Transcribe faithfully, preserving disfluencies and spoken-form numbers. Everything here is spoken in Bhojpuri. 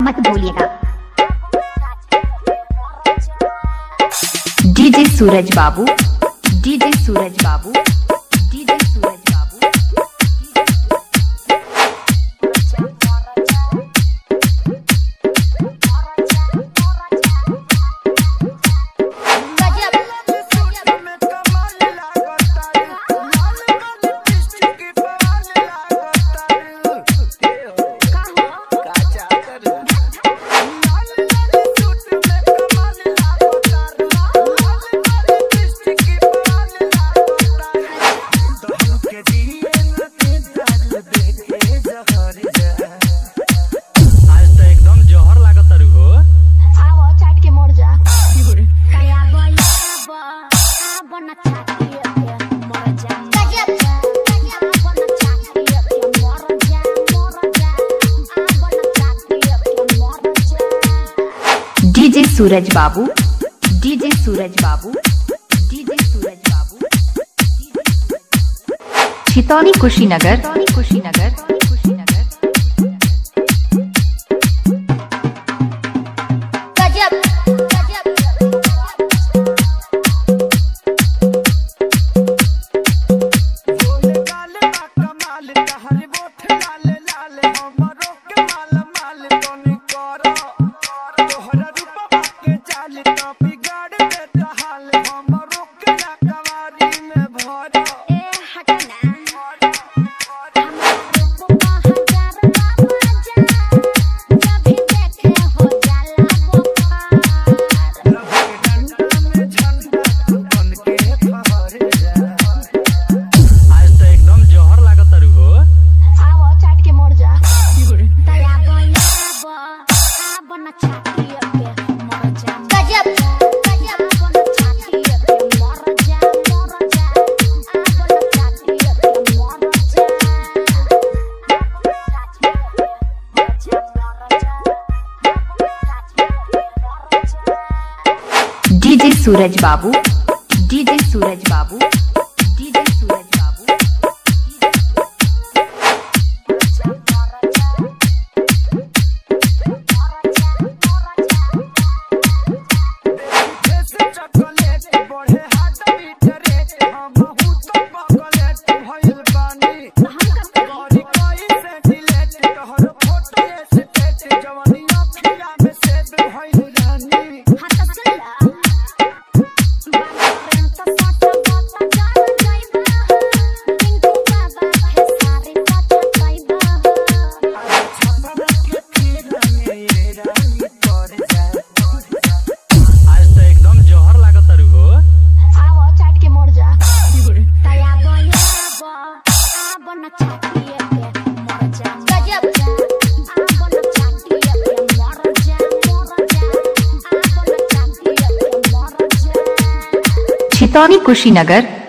मत भूलिएगा। डीजे सूरज बाबू, डीजे सूरज बाबू, डीजे सूरज बाबू। डीजे सूरज बाबू, डीजे सूरज बाबू, डीजे सूरज बाबू। छितौनी कुशीनगर, छितौनी कुशीनगर, कुशीनगर। गजब गजब बोले काले कमाल कहर बोठ लाल लाल हमरो के माल माल कोनी करो तोहरा रूपा के चाल तो बिगाड़ देता हाल हमरो के कवारी में भरो ए हटना डीजे सूरज बाबू, डीजे सूरज बाबू, डीजे सूरज बाबू। छितौनी कुशीनगर,